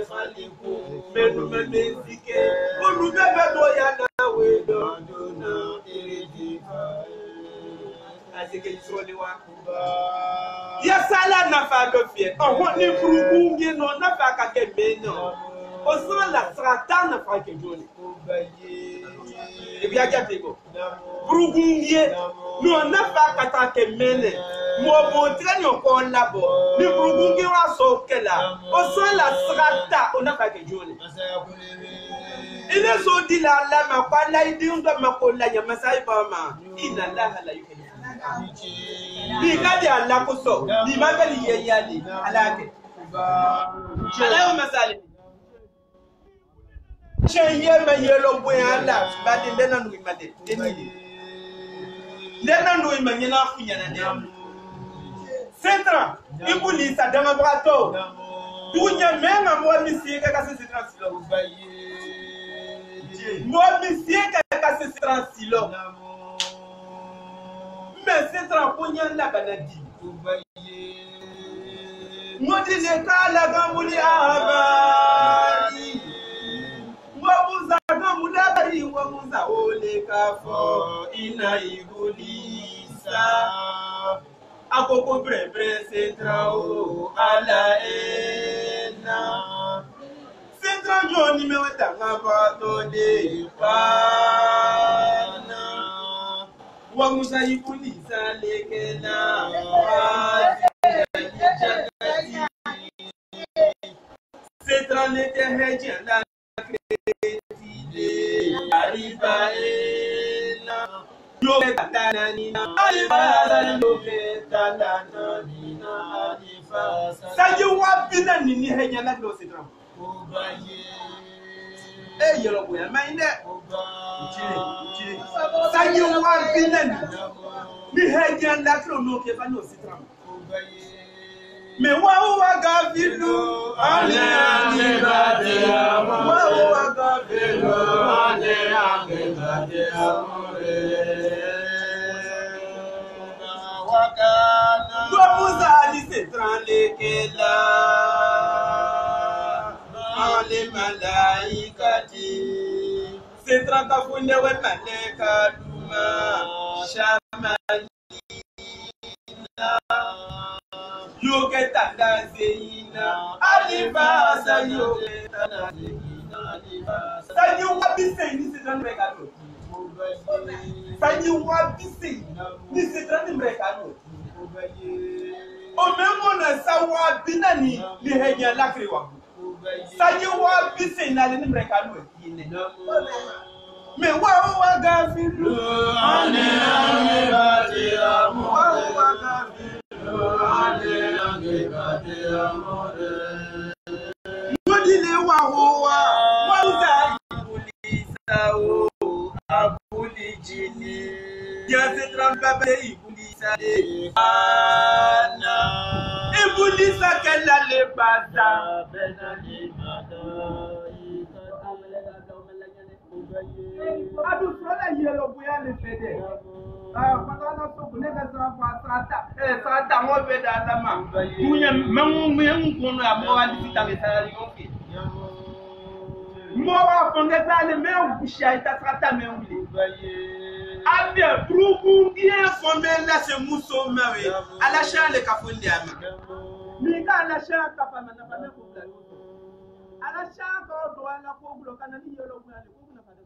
Yasala na fa do fie. On ni furugungi no na fa ka ke beno. O so la strata na fa ke joni. E bi aja tego. Furugungi no na fa ka ta ke mene. Mo mo tre no ko labo. Ni furugungi wa so kela. O so la strata o na fa ke joni. Il est so dit la ma pa la idi ndo ma ko la nya masai ba ma. Inna la la yuke. Ni kadi Allah kuso ni magali yeyali alake alayo masale cheye ma yelo boyala badi lena ndu imade deni lena ndu imanyena funyana ne centra ibulisa dama brato dunya menga mo misika ka se transilo mo misika ka se transilo mais c'est un pognon la banadi. Modi ne kala gamuli abari. Wabuza gamuli abari wabuza ole kafo ina igulisa. Akoko bre setrao ala ena. Setra joni me weta ngabato de pana. Wamusa ikulisa lekena Setralete heje la kretide arriva ena yo katana nina alifa yo katana nina alifa sayo wabina nini heje la do setram obaye eh yelo boya mainde sayo wabina ni heje la kro no ke fa no setram me wa gavilu ale bade amore wa gavilu ale bade amore wakana gomuza di setrale kela ale malaikati setraka funde we maleka duma shamani Yogeta dazeina alibasa yogeta dazeina alibasa Sanyi wabise ni setran mrekano Sanyi wabise ni setran mrekano Omemo na sawa bina ni henya lakriwa Sanyi wabise na ni mrekano me wa gafilu ane bade amore wa gafilu Modile wa hoa Mauza ibulisa o Abulijini Yase trampabe ibulisa de Ana Ibulisa kella le bata Bena le bata Adu sola yelo buya le fede Patana so kunega sata mo be da lama dunya mengu kono ya mo wali sita mesali yofi mo wa fongeta le mengu bishaita sata mengu abia brugu bien fombe la se muso mawe ala shale kafundi ama mika ala shaka kapa na pame kubla ala shaka do ala kublo kana ni yelo kuna le kuna pale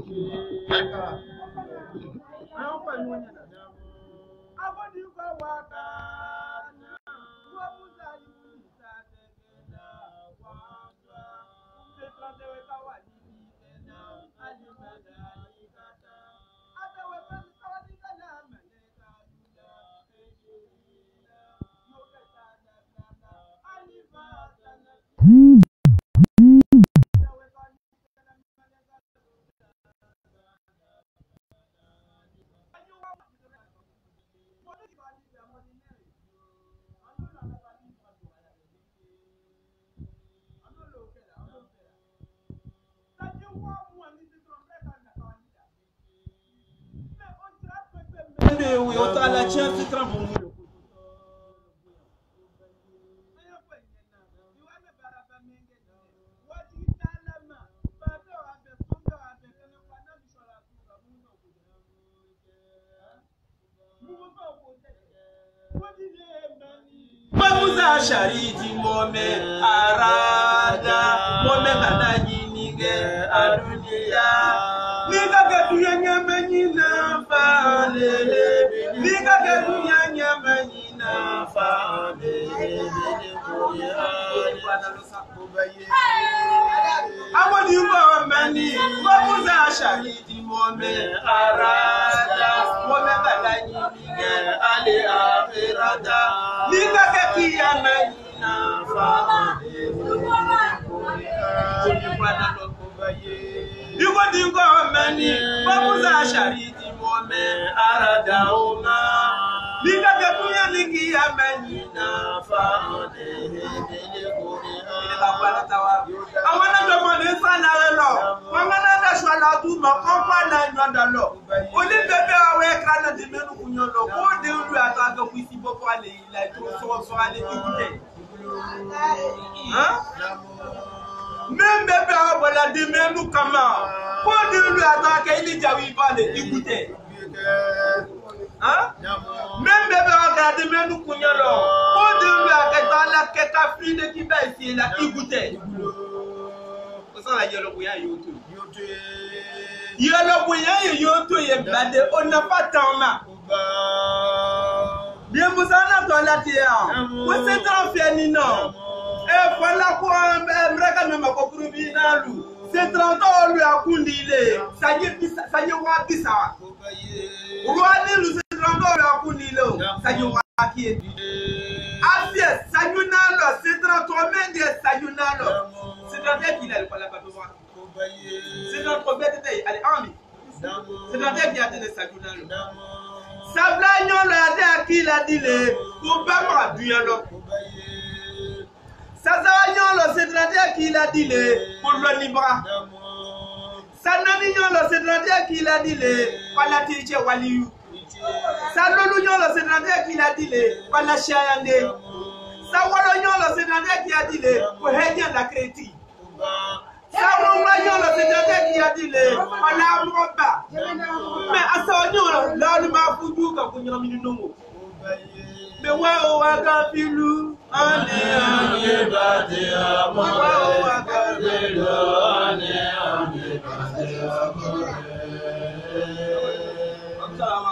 ayo kwa nyonya Abodi kwa wakana Wabuza ibulisa tekena Wanda Setrande weka wadini kena Alimada ikata Ata wepeni kawadika na meleka Lula Ejirila Yoketa nakana Alibata nakana we ota la chance trampo Babuza shariti mome arada mome kadani nige adunia niga ketunya nyamanyina falele niga ketunya nyamanyina falele amoni mani babuza shariti mome arada mome kadani nige ale akhirada niga ketunya nyamanyina falele Yugo dingo mani babuza shariti mome arada oma Liga ketunya ligi amenina faade awana jomane sana lo wangana da swala tu makompa na nyoda lo oli bebe awe kana de menu kunyolo ko de ulu ataka kwisi bopo ale ila to so ale ikute même bébé voilà de menu kama ko de ulu ataka ili jawi bale ikute même bébé regarde menu kunyolo ko de ulu ataka la keka fine ki ba ici la ikute ko ça la yelo kuya yoto yelo kuya yoto ye bade on n'a pas temps ma bien vous en a la terre vous c'est en fait ni non et voilà quoi mreka na makokuru binalu c'est 30 ans lui a kundile ça y wa bisa Rwani lu c'est 30 ans lui a kundile ça y wa ki afie sayunalo c'est 30 ans mende sayunalo c'est 30 ans qu'il a le la bateau c'est 30 ans bête allez ami c'est 30 ans qui a tenu sayunalo sabla nyon la de qu'il a dit le ko ba ma bielo Sazagnon le c'est-à-dire qu'il a dit le pour le libra. Sananignon le c'est-à-dire qu'il a dit le par la tiche waliou. Salolugnon le c'est-à-dire qu'il a dit le par la chiayande. Sawalognon le c'est-à-dire qu'il a dit le pour Hedien la créti. Sawalognon le c'est-à-dire qu'il a dit le par la roba. Mais à Sawagnon là on m'a foutu quand on y a mis le nom. Mais waouh agafilou ane bade amo waouh agafilou ane bade amo Salama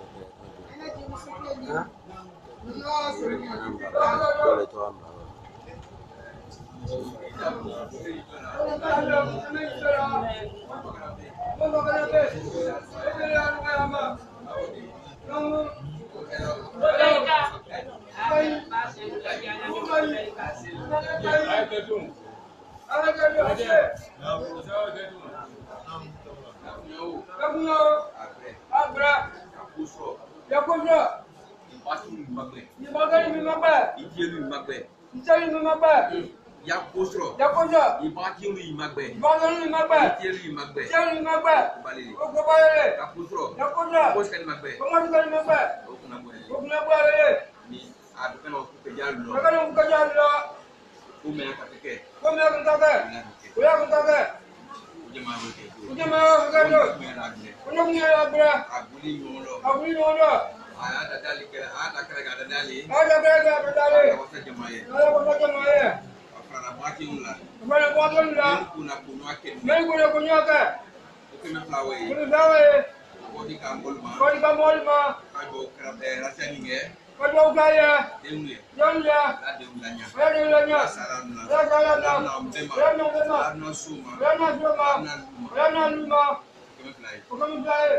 Yakosro, Ibakiru Magbe, Baganu Magbe, Tieri Magbe, Tieri Magbe, Okobayele, Yakosro, Oskan Magbe, Oman Magbe, Okunabale, ni Adukano Kujalo, Adukano Kujalo, Umea Kateke, Umea Kateke, Umea Kateke, Ujama Gado, Unomia Abra, Abuli Molo, Abuli Molo. Ada dali kira, ada kira dali. Ada kira dali. Ada wasa jemaah. Ada wasa jemaah. Afara baki unla. Afara baki unla. Kuna kunyake. Kuna kunyake. Kuna flawe. Kuna flawe. Kodi kambolma. Kodi kambolma. Kajo kira rasa ninge. Kajo kaya. Demle. Demle. Ada ulanya. Ada ulanya. Salamna. Salamna. Mbema. Mbema. Arna suma. Arna suma. Arna luma. Kuna flawe. Kuna flawe.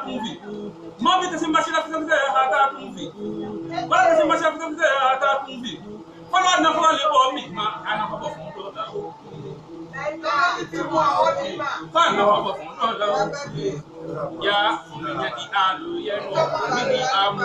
tunvi. Mami te simbashi la fitamze hata tunvi. Wala te simbashi la fitamze hata tunvi. Wala na kwa le bomi ma ana kwa fondo da. Fana kwa fondo da. Ya menya di alu ya no ni amu.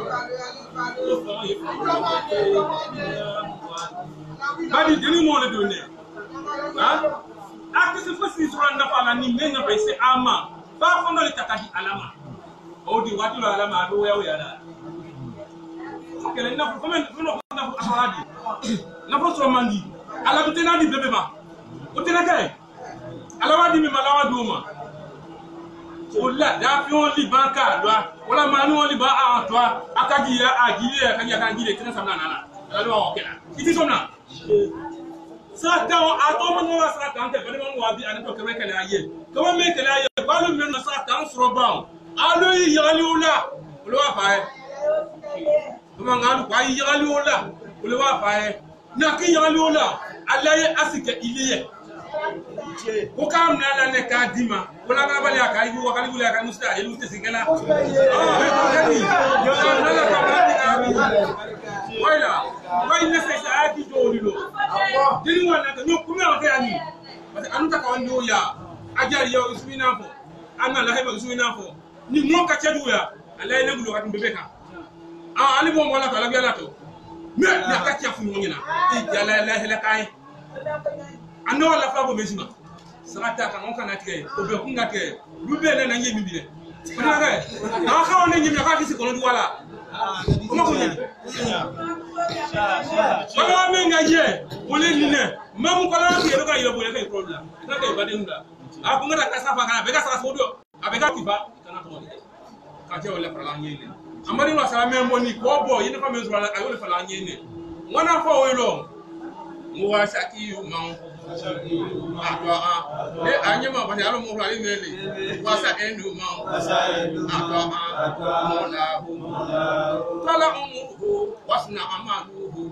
Badi deni mo le donner. Hein? Après ce fois si sur na fala ni menga be se ama. Ba fondo le takadi alama. O di watu la alama do ya la. Kele na ko men no na ko awadi. Na ko so mandi. Ala ko tena di bebe ma. O tena kay. Ala wadi mi malawa do ma. Ola da fi on li banka do. Wala manu on li ba a to. Akaji ya agile akaji akangile tena samna nana. Ala o kela. Iti somna. Sa ta o atomo no sa ta ante bele mo wa bi an to kele kele aye. Ko me kele aye. Ba lu men sa ta sro ba. Alu yali ula. Lo wa fa e. Kuma ngalu kwa yali ula. Lo wa fa e. Na ki yali ula. Alaye asike iliye. Ko kam na la ne ka dima. Wala ga bali aka yi wa kali aka musta yelu te singela. Ah, kali. Yo na la ka bali ka. Wala. Wai ne se sa ati jolilo. Dini wana ka nyo kuma wa ani. Parce anuta ka wando ya. Ajari yo usmina fo. Ana la heba usmina fo. Ni mo ka chedu ya. Alaye ne gulo ka tumbeka. Ah, ali bon wala ka la biala to. Me na ka tia fu ngina. Ti jala la hela kai. Ano la fa bo mesima. Sarata kan on kan atike. Obe kunga ke. Lube na nyemi bi. Kuna ga. Na ka on nyemi ka kisi kono wala. Kuma ko nyemi. Baba menga je. Ole nine. Mamu kala ki ro ka yelo bo ya ka problem. Na ka ibade nda. A kunga ta kasa fa kana be ka sa sodo. A be ka tiba kana to ni. Ka je ole fala nyele. Amari wa sala membo ni ko bo yine fa mezo la ayole fala nyene. Wana fa welo. Muwa shaki yu mau. Atwa le anyama ba yalo mo rali mele wasa endu ma atwa mola tala umuhu wasna amaluhu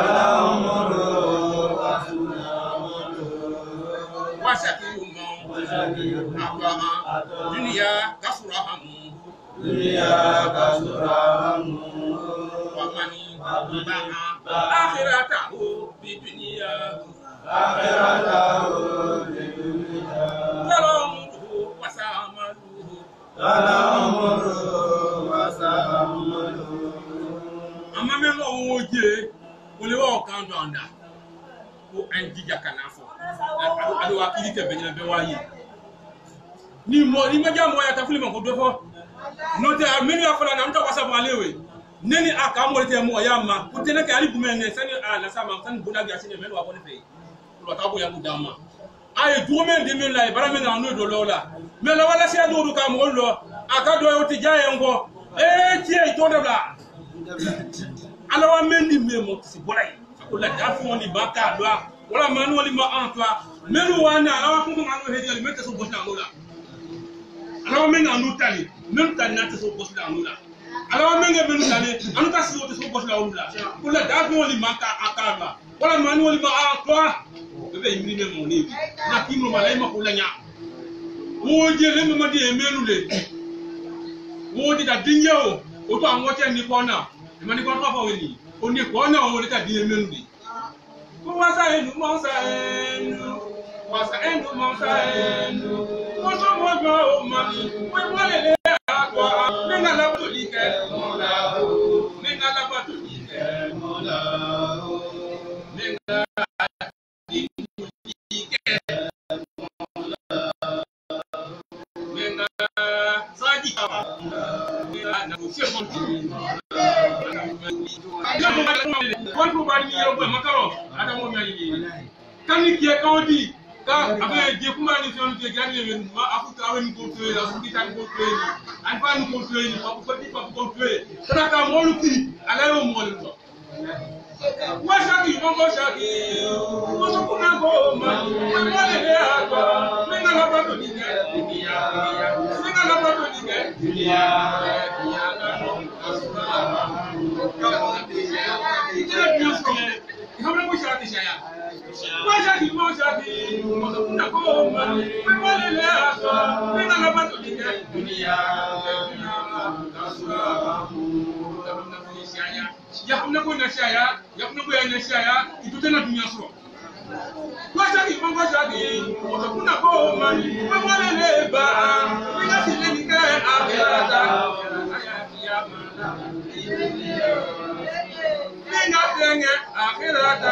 wasa kiyuma atwa dunia kasurahamu wamani akhiratahu bi dunia ni mo ni ma jamo ya tafuli man ko do fo no te ameni afala na mta wasa balewe neni aka mo te mo ya ma ko tene ke ali gumene sani ala sama san buna ga sine melo abone fe lo ta bo ya mudama ay dume de men la bara men anu do lola me la wala sia do ka mo lo aka do yo ti jaye ngo tie to de bla ala wa men ni me mo si bolay ko la da fo ni baka do wala manu wali ma antwa melu wana ala wa ko manu he di mete so bosna lola ala wa men anu tali même ta nate so bosna lola ala wa men be nu tali anu ta si o so bosna lola ko la da fo ni maka akaba wala manu wali ma antwa bebe imri me mo ni na kimo malai ma ko la nya wo je le ma di emenu le wo di da dinyo o to awon che ni ko na e ma ni ko to fa we ni o ni ko na o le ta di emenu ni ko wa sa enu mo sa enu wa sa enu mo sa enu ko so mo go o ma ni we wa le akwa me na la to li ke mo la o me na la ba to li ke mo la o me na kani ki kawdi ka abe je kuma ni son te gani men ma afuta awen ko to la fuki tan ko to ni an fa ni ko to ni pa ko ti pa ko to kana ka mo lu ki ala yo mo lu to wa shaki mo mo shaki mo so ko na go ma ma mo le le akwa me na la ba to ni ke dunia me na la ba to ni ke dunia dunia na no asura ka mo ti ya ni so hamna mo shaki shaya Wajadi mo so kuna ko ma me wale le aso me na la ba to dunia yakuna ko na shaya itu tena dunia so kwa shaki bongo shaki kuna ko mani mwana leba ina silenike akhirata ina tenge akhirata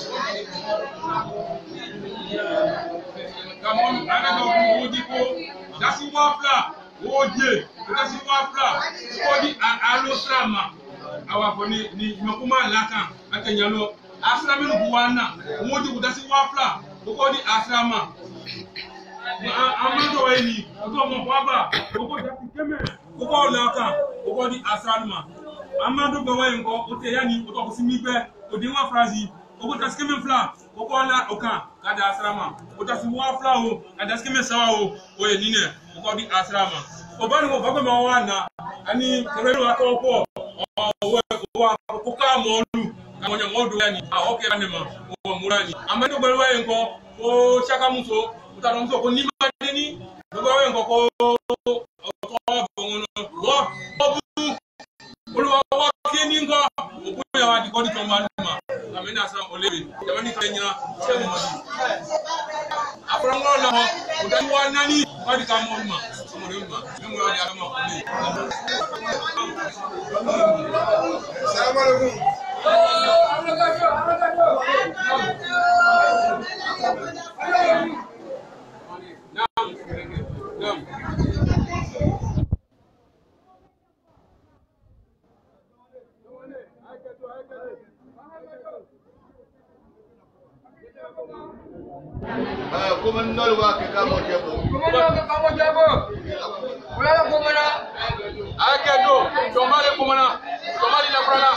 kamon ana do ujipo dasi wafla oje dasi wafla kodi alo trama awa foni ni makuma laka akenyalo asrama no buwana wodi udasi wafla kodi asrama amando weni to mo baba kodi dasi keme kodi laka kodi asrama amando bawen ko ote yani to ko simigbe odi wa frazi kodi dasi keme fla kodi la oka kada asrama udasi wafla o kada keme sawa o yenine kodi asrama obani mo baba ma wana ani kerero atoko wa kuka molu kamonya modu yani okay anema o murani amando balwa enko o chaka muso utaro muso ko nima deni balwa enko ko bongono wo bulwa wa keni ngo o ya wadi ko di tomba ma amena sa olebi jamani kenya chemo madi afrango na ho udani wa nani wadi kamolma somorima memo wadi alama ko ni Assalamu alaikum. Komandor wa ke kamo jabo. Wala komana. Akedo, tomale komana. Tomali na frana.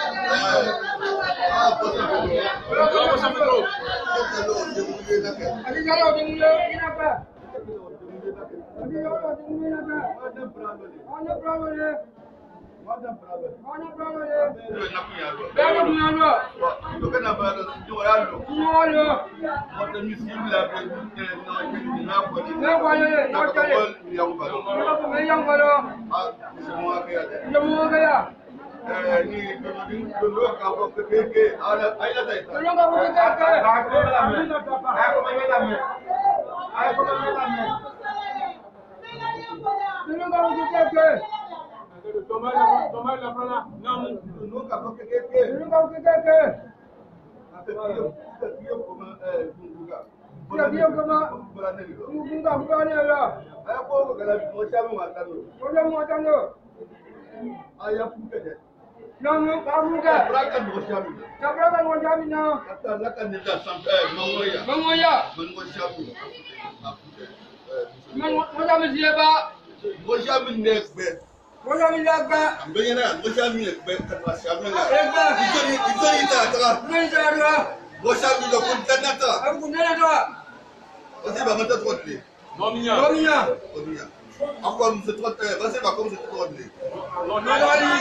Lobo sapetro. Ali jalo dingle inapa. Ali jalo dingle inapa. Ana problem. Ana problem. Bego dunyalo. Dokana bado siwalo. Dunyalo. Wata misimla na kwa ni. Ne kwale, no chale. Yang balo. Semua kaya. Semua kaya. Ni dulu kau keke ada aida dah. Tolong kau keke. Aku Tolong kau keke. Tomar la frana. Namu. Dulu kau keke. Tolong kau keke. Dia como bunga. Dia como bunga bunga ni lah. Aku kalau mau cakap macam tu. Kau mau macam tu. Ayah bunga je. Namu kamu ke? Berakan mau cakap. Cabrakan mau jamin na. Kata lakan dia sampai mengoya. Mengoya. Mengoya cakap. Mau jamin siapa? Mau cakap nekbe. Mau jamin siapa? Bagaimana? Mau cakap nekbe kan macam mana? Nekbe. Itu tak terang. Ini cara. Mau cakap itu pun tak terang. Aku punya tu. Masih bapak tak terang ni. Dominya. Dominya. Dominya. Aku am setrat. Masih bapak am setrat ni. Nolali.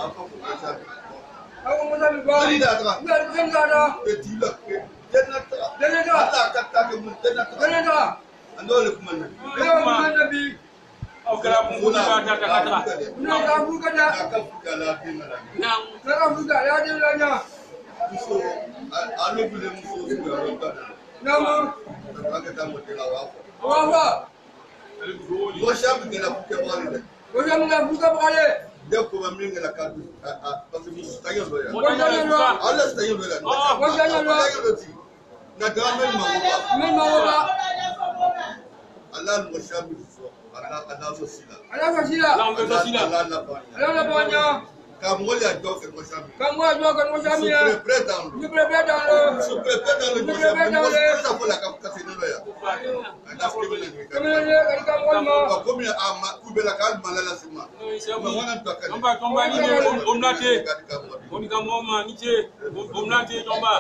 Aku mau jamin kau. Tidak terang. Tidak ada. Tidak. Jangan terang. Jangan terang. Allah kata kamu jangan terang. Jangan terang. Anda oleh kemana? Dia bukan Nabi. Oh, kalau pun kata. Nak kamu kata. Akal sudah lagi mana? Nang. Nak kamu kata. Ya dia lanya. Musuh. Anu boleh musuh sudah orang. Nama. Kita kamu tidak apa. Apa? Mau siapa kita buka balik? Kau jangan nak buka balik. Dia kau memang nak kadu. Pasal musuh tanya loya. Kau jangan nak. Allah tanya loya. Kau jangan nak. Nak gamen mau apa? Memang apa? Allah mau siapa? Allah sosial. Ada sila. Allah lapanya. Ada lapanya. Kamu lihat dok mau siapa? Kamu ada kan mau jamin ya. Super bedan lo. Super bedan lo. Kita boleh kasih dulu ya. Ada sekali lagi. Kemudian kali kamu mau. Kau punya amat, kau bela kan malah semua. Tomba ni omnate. Oni kamu mama ni je. Omnate tomba.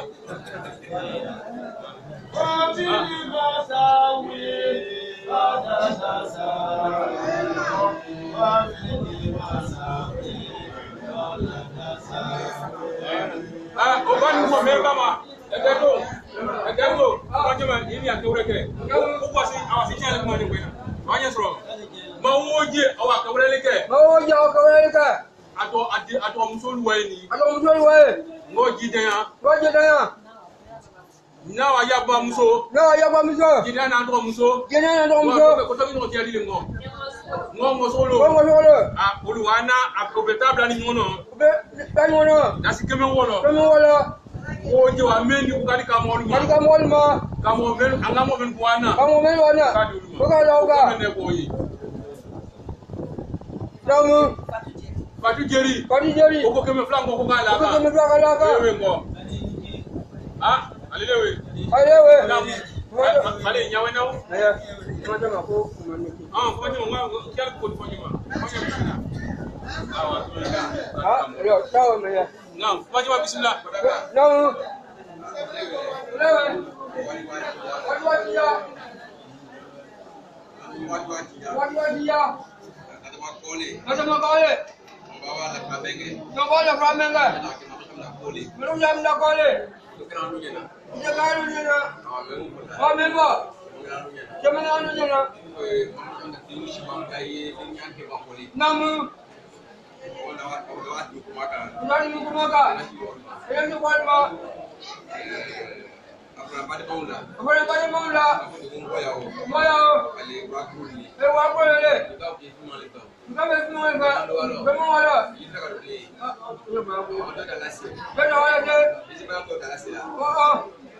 Obani mo memba ma. Ededo. Wajima ini ati ureke. Ko kwasi awasi chale kuma ni kwena. Wanya sro. Mawoje awa kawreleke. Mawoje awa kawreleke. Ato musolu wayni. Ato musolu waye. Ngoji daya. Ngoji daya. Na wa yaba muso. Na wa yaba muso. Gina na ndo muso. Gina na ndo muso. Ko tabi no tiali ngo. Ngo solo. Ngo solo. Ah, uluwana aprovechable ni ngono. Bani ngono. Nasi keme wolo. Keme wolo. Oje wa mendi ukali ka molu ma. Kali ka molu ma. Ka mo men angamo men buana. Ka mo men buana. Ko ka lauga. Men ne boyi. Namu. Fatu jeri. Fatu jeri. Oko keme flango ko kala. Oko keme flango kala ka. Ewe ngo. Ah, alilewe. Alilewe. Namu. Male nyawe nawo. Aya. Ngoja ngako kumaniki. Ah, kwa nyuma kiali ko kwa nyuma. Ah, leo sawa maya. Naam, kwa nyuma bismillah. Naam. Lewe. Wajia. Ada makale. Bawa la framenga. Belum jam dah kole. Dia kalau ni na. Oh member. Jangan anu je na. Namu. Nani mkumaka. Yang ni kwa ma. Apa pada maula. Moya. Ewa kwa le. Kama semua ba. Kama wala. Bena wala je. Oh.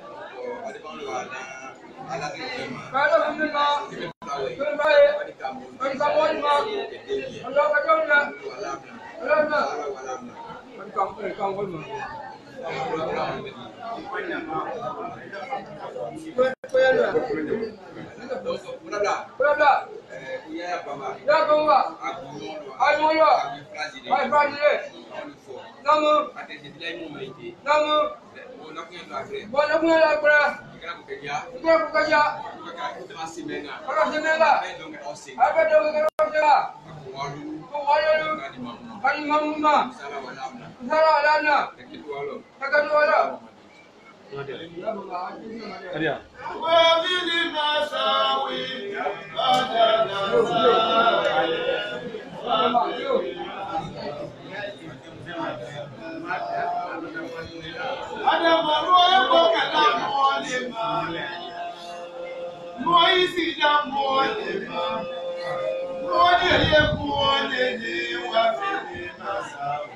Kalau mendina. Kenai. Kan kamu ma. Allah kajona. Allah. Kamu ma. Berapa? Ya bapa. Ayo yo. Ayo Brazil. Namu. Namu. Bona punya lapra. Kita bekerja. Kalau semenga. Apa dong kerja? Kuwalu. Kali mamma. Salah lana. Takkan wala. Ada. Wabili masawi. Ada maru ebo kala molema. Moisi ja molema. Moni ye kuone ni wabili masawi.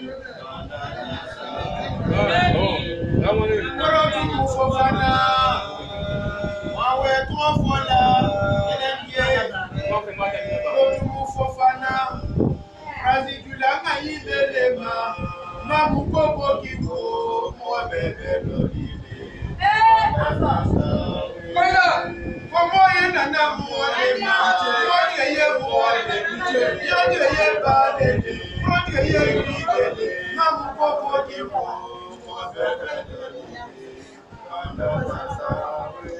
Koro tu fofana. Wawe tu fola. Elembie. Koro tu fofana. Azijula kayibelema. Mamu kobo kibo mo bebe lolile. Kola, komo ye nana mo le ma. Koye ye mo le bije. Yoje ye ba le de. Koye ye ri de de. Mamu kobo kibo mo bebe lolile. Anda sasawe.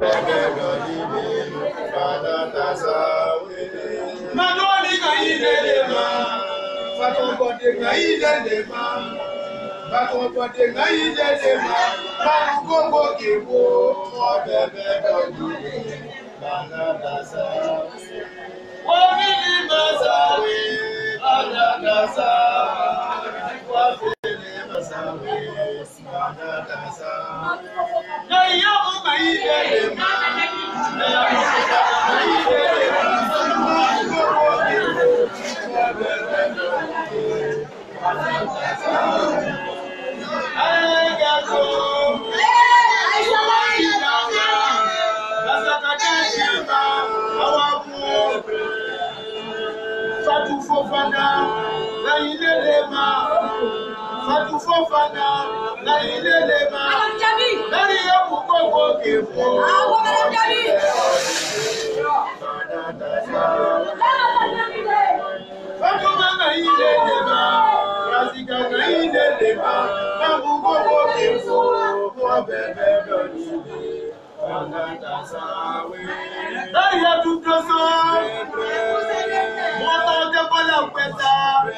Manoli gaile ma, faton bote gaile ma, faton bote gaile ma, mamu gogo kibo, mo bebe dodi, banadasa. Wafili masawe, banadasa. Wafili masawe, banadasa. Nayamu gaile ma. Fatou Fofana, la ilelema. Fatou Fofana, la ilelema. Dari ya kukoko kifo. Fatou Mama ilelema, Rasika ilelema. Namu koko kifo, kwa bebe doni. Dari ya tutoso. Moto de bola peta.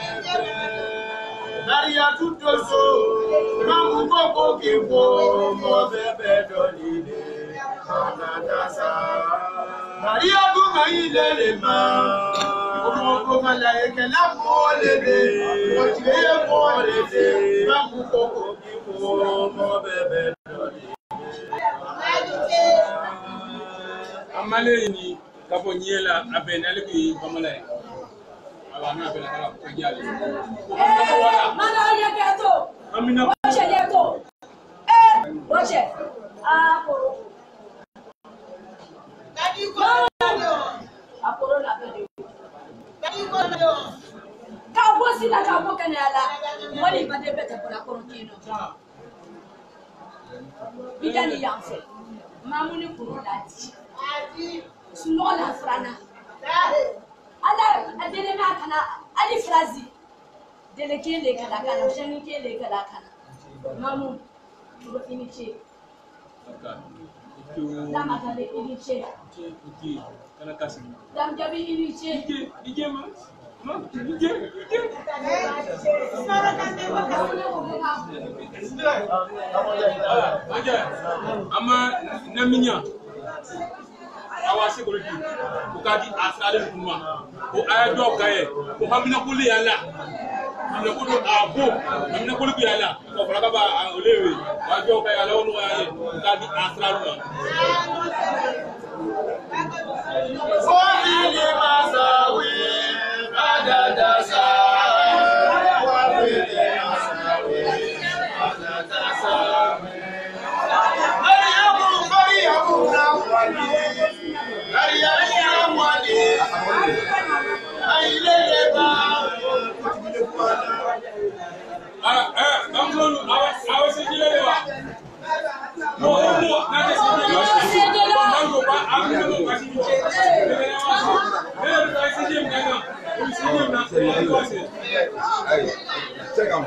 Daria tutoso, mamu koko kibo, mo bebe dolide, anadasa. Daria kuma ilele ma, omo koma la eke la molede, mochile molede, mamu koko kibo, mo bebe dolide. Amale ni kapo nyela abenale ki pamala. Mana ya keto? Amina. Wache yeto. Wache. Aporo. Dadi ko. Aporo na pede. Dadi ko do. Ka bosi na ka boka na ala. Wali bade bete ko la korokino. Bidani yamfe. Mamuni kuro lati. Adi. Suno la frana. Ala adele na kana ali frazi dele kele kala kana shani kele kala kana mamu tuko iniche dama kale iniche kana kasi dam jabi iniche ije ma ije sara kande waka ama naminya awase koloti ukadi asale kuma o ayado gaye o hamina kuli yala hamina kulu abo hamina kulu yala ko fara ba olewe wajo gaye ala onu aye ukadi asale ma Wafili masawe, adadasa. Wafili masawe, adadasa. Mariamu na wali. Check on